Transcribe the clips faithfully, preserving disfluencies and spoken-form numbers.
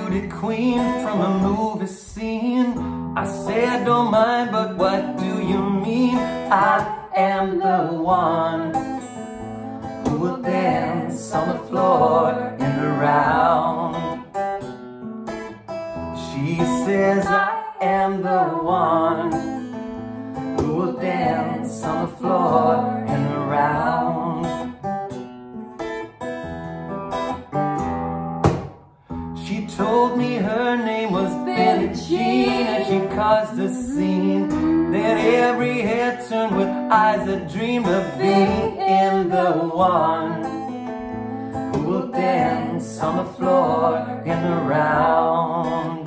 beauty queen from a movie scene. I say I don't mind, but what do you mean? I am the one who will dance on the floor in the round. She says I am the one who will dance on the floor in the round. She told me her name was Billie Jean, and she caused a scene. Then every head turned with eyes that dreamed of being in the one who will dance on the floor in the round.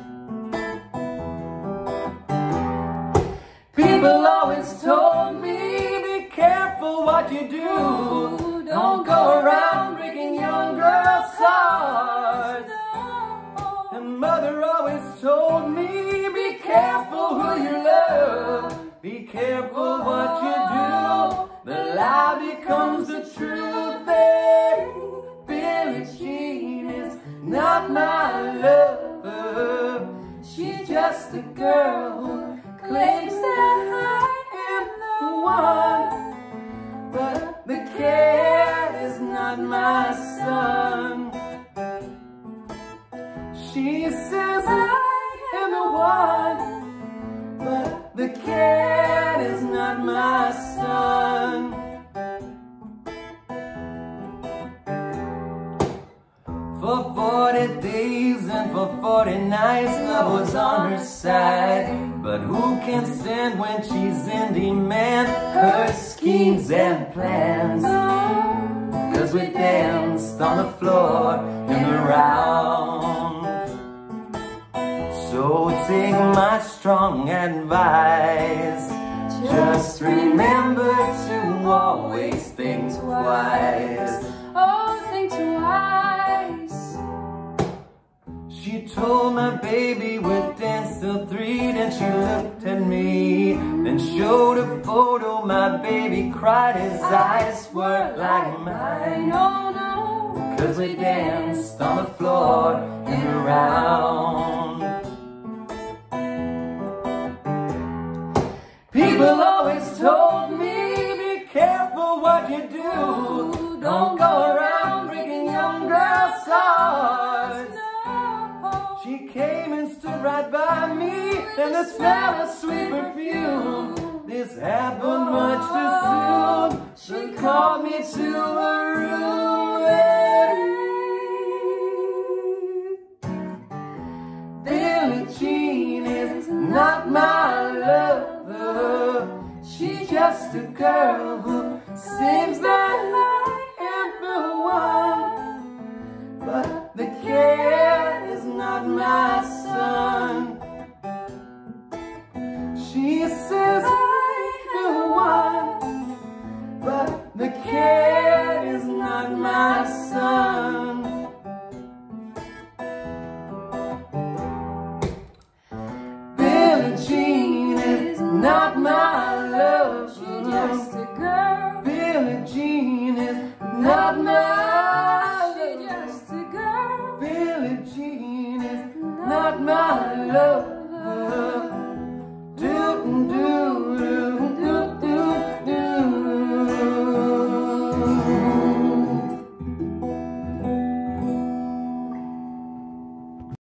People always told me, be careful what you do. Don't go around breaking young girls' hearts. And mother always told me, be careful who you love. Be careful what you do. The lie becomes the truth. Hey, Billie Jean is not my lover. She's just a girl who claims that I am the one. But the cat is not my son. She says I am the one, but the cat is not my son. For forty days and for forty nights, love was on her side. But who can stand when she's in demand? Her schemes and plans. Cause we danced on the floor in the round. So take my strong advice. Just remember to always think twice. Oh, think twice. She told my baby we'd dance till three. Then she looked at me, then showed a photo. My baby cried, his eyes were like mine. No, no, cause we danced on the floor in the round. People always told me, be careful what you do. Don't go around breaking young girls' hearts. She came and stood right by me, and the smell of sweet perfume. This happened much too soon. She called me to her room. Billie Jean is not my lover. She's just a girl who seems that I am the one. But the cat is not my son. She says I am the one, but the cat is not my son. Billie Jean is not my love. she's just a girl. Billie Jean is not my She's just a girl. Billie Jean is not my love.